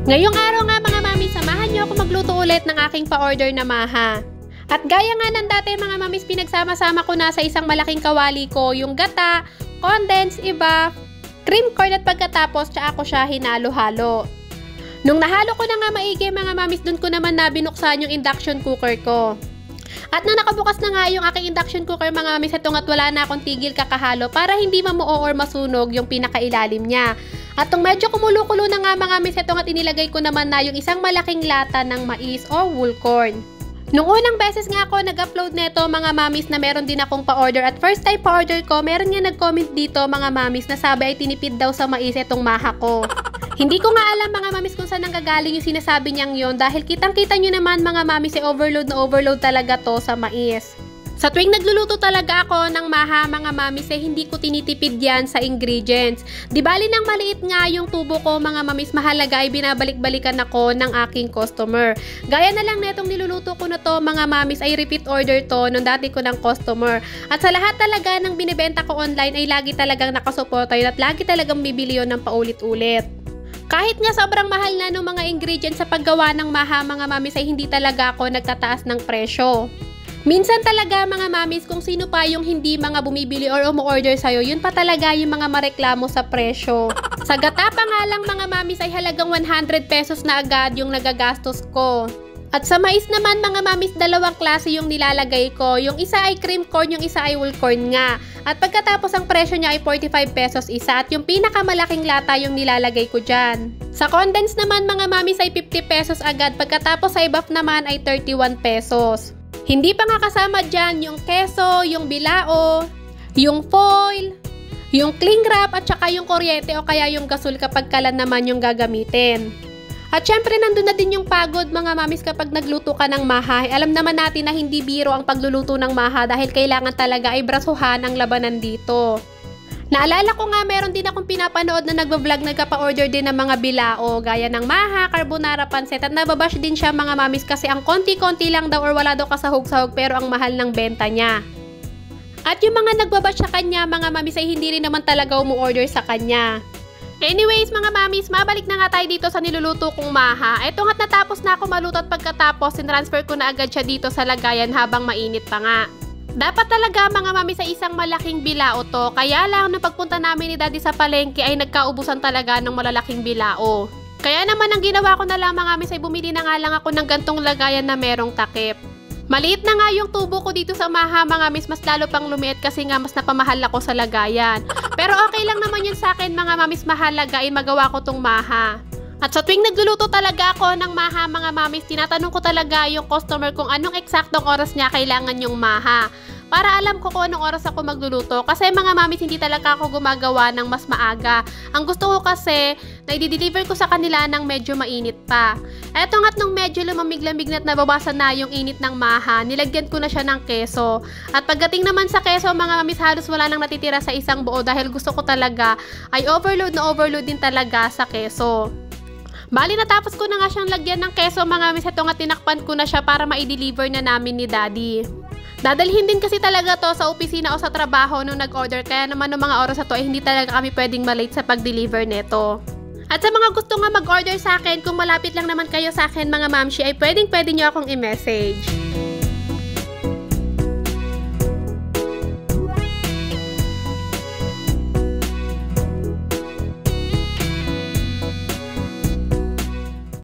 Ngayong araw nga mga mami, samahan niyo ako magluto ulit ng aking pa-order na maha. At gaya nga ng dati mga mamis, pinagsama-sama ko na sa isang malaking kawali ko yung gata, condensed, iba, cream corn at pagkatapos tsaka ko siya hinalo-halo. Nung nahalo ko na nga maigi mga mamis, dun ko naman na binuksan yung induction cooker ko. At nang nakabukas na nga yung aking induction cooker mga mamis, ito nga't wala na akong tigil kakahalo para hindi mamuo or masunog yung pinakailalim niya. At nung medyo kumulo-kulo na nga mga mamis, ito nga't inilagay ko naman na yung isang malaking lata ng mais o whole corn. Nung unang beses nga ako nag-upload nito mga mamis na meron din akong pa-order at first time pa-order ko, meron nga nag-comment dito mga mamis na sabi ay tinipid daw sa mais itong maha ko. Hindi ko nga alam mga mamis kung saan nanggagaling yung sinasabi niyang yon dahil kitang-kita nyo naman mga mamis ay overload na overload talaga to sa mais. Sa tuwing nagluluto talaga ako ng maha mga mamis ay hindi ko tinitipid yan sa ingredients. Di bali nang maliit nga yung tubo ko mga mamis, mahalaga ay binabalik-balikan ako ng aking customer. Gaya na lang netong niluluto ko na to mga mamis ay repeat order to nung dati ko ng customer. At sa lahat talaga ng binibenta ko online ay lagi talagang nakasuporta yun at lagi talagang bibili yun ng paulit-ulit. Kahit nga sobrang mahal na ng mga ingredients sa paggawa ng maha mga mamis ay hindi talaga ako nagtataas ng presyo. Minsan talaga mga mamis kung sino pa yung hindi mga bumibili or umu-order sa'yo, yun pa talaga yung mga mareklamo sa presyo. Sa gata pa nga lang mga mamis ay halagang 100 pesos na agad yung nagagastos ko. At sa mais naman mga mamis, dalawang klase yung nilalagay ko. Yung isa ay cream corn, yung isa ay whole corn nga. At pagkatapos ang presyo niya ay 45 pesos isa at yung pinakamalaking lata yung nilalagay ko dyan. Sa condensed naman mga mamis ay 50 pesos agad, pagkatapos sa ibaf naman ay 31 pesos. Hindi pa nga kasama dyan yung keso, yung bilao, yung foil, yung cling wrap at saka yung kuryente o kaya yung gasol kapag kalan naman yung gagamitin. At syempre nandun na din yung pagod mga mamis kapag nagluto ka ng maha. Alam naman natin na hindi biro ang pagluluto ng maha dahil kailangan talaga ay brasuhan ang labanan dito. Naalala ko nga meron din akong pinapanood na nagbablog nagkapa-order din ng mga bilao gaya ng maha, carbonara, pancit at nababash din siya mga mamis kasi ang konti-konti lang daw or wala daw kasahog-sahog pero ang mahal ng benta niya. At yung mga nagbabash sa kanya mga mamis ay hindi rin naman talaga umu-order sa kanya. Anyways mga mamis, mabalik na nga tayo dito sa niluluto kong maha. Eto nga't natapos na ako maluto at pagkatapos sinransfer ko na agad siya dito sa lagayan habang mainit pa nga. Dapat talaga mga mami sa isang malaking bilao to, kaya lang nung pagpunta namin ni daddy sa palengke ay nagkaubusan talaga ng malalaking bilao. Kaya naman ang ginawa ko na lang mga mami ay bumili na nga lang ako ng gantong lagayan na merong takip. Maliit na nga yung tubo ko dito sa maha mga mis, mas lalo pang lumiit kasi nga mas napamahal ako sa lagayan. Pero okay lang naman yun sa akin mga mamis, mahalaga ay magawa ko tong maha. At sa tuwing nagluluto talaga ako ng maha mga mamis, tinatanong ko talaga yung customer kung anong eksaktong oras niya kailangan yung maha. Para alam ko kung anong oras ako magluluto. Kasi mga mamis, hindi talaga ako gumagawa ng mas maaga. Ang gusto ko kasi, na i-deliver ko sa kanila ng medyo mainit pa. Eto nga't nung medyo lumamig-lamig na at nabawasan na yung init ng maha, nilagyan ko na siya ng keso. At pagdating naman sa keso mga mamis, halos wala nang natitira sa isang buo dahil gusto ko talaga ay overload na overload din talaga sa keso. Bali natapos ko na nga siyang lagyan ng keso mga mis, ito nga tinakpan ko na siya para ma-deliver na namin ni daddy. Dadalhin din kasi talaga to sa opisina o sa trabaho nung nag-order, kaya naman ng mga oras na to ay hindi talaga kami pwedeng malate sa pag-deliver neto. At sa mga gusto nga mag-order sa akin, kung malapit lang naman kayo sa akin mga mamshi ay pwedeng nyo akong i-message.